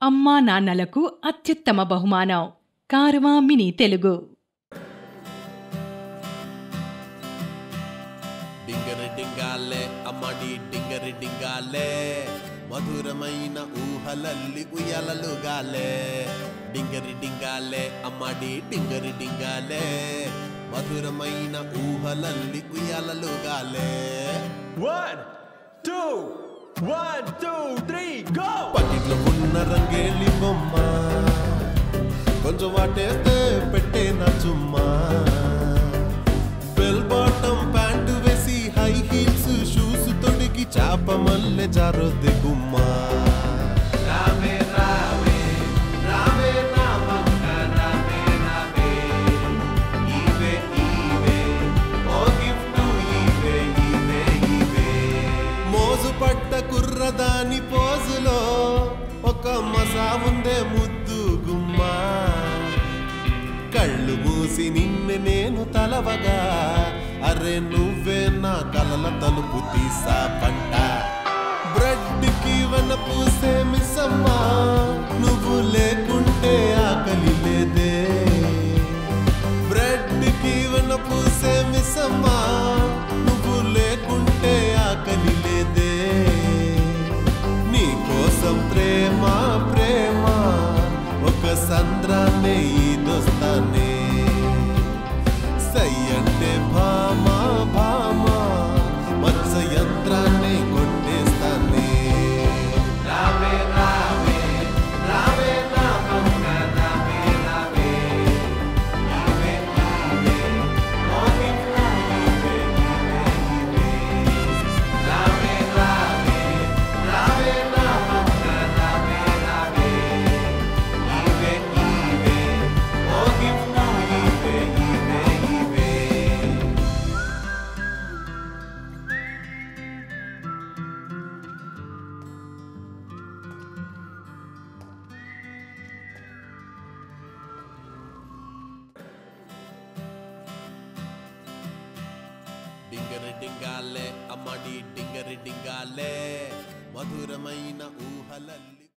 అమ్మా నాన్నలకు అత్యుత్తమ బహుమానం కారవా మినీ తెలుగు. డింగరి డింగాలే అమ్మడి డింగరి డింగాలే మధురమైన ఊహలల్లి ఉయ్యాలలుగాలే. డింగరి డింగాలే అమ్మడి డింగరి డింగాలే మధురమైన ఊహలల్లి ఉయ్యాలలుగాలే. 1 2 1 2 3 గో. పట్టిట్లో ఉన్న రంగేలి బొమ్మ కొంచెం వాటేస్తే పెట్టేనా చుమ్మా. బెల్ బాటమ్ ప్యాంటు వేసి హై హీల్స్ షూస్ తొడిగి చాప మల్లె జారొద్ది గుమ్మా. రావే రావే రావే నా పక్క రావే రావే ఈవే ఈవే ఓ గిఫ్ట్ ఈవే ఈవే ఈవే. మోజు పట్ట కుర్రదాని పోజులో ఒక మజా ఉందే ముద్దు గుమ్మా. కళ్ళు మూసి నిన్ను నేను తలవగా అరే నువ్వే నా కలల తలుపు తీసా పంట. బ్రెడ్కి వన పూసే మిస్సమ్మా నువ్వు లేకుంటే ఆకలి లేదే. బ్రెడ్కి వన పూసే మిస్సమ్మా నువ్వు లేకుంటే ఆకలి లేదే. నీ కోసం ప్రేమ ప్రేమ ఒక సంద్రాన్నే ఈదొస్తానే. సై అంటే భామా భామా మనస యంత్రాన్నే కొట్టేస్తానే. రావే రావే రావే నా పక్క రావే రావే ఈవే ఈవే ఓ గిఫ్ట్ ఈవే ఈవే ఈవే. రావే రావే రావే నా పక్క రావే రావే ఈవే ఈవే ఓ గిఫ్ట్ ఈవే ఈవే ఈవే. డింగరి డింగాలే అమ్మడి డింగరి డింగాలే మధురమైన ఊహలల్లి